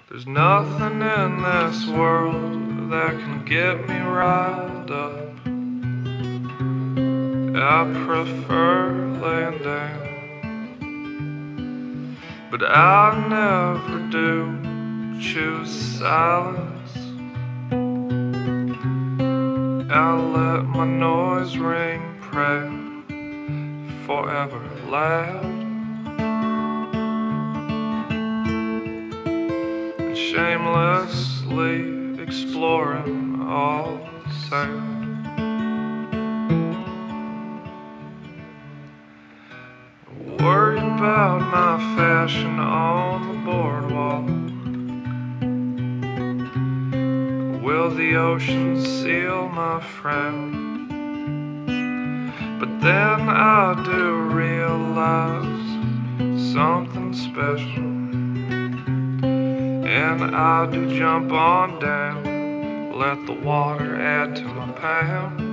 There's nothing in this world that can get me riled up. I prefer laying down, but I never do choose silence. I let my noise ring, pray forever loud, and shamelessly exploring all sound. Worry about my fashion on the boardwalk. Will the ocean seal my frown? But then I do realize something special, and I do jump on down, let the water add to my pounds.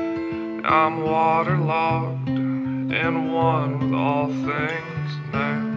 I'm waterlogged and one with all things now.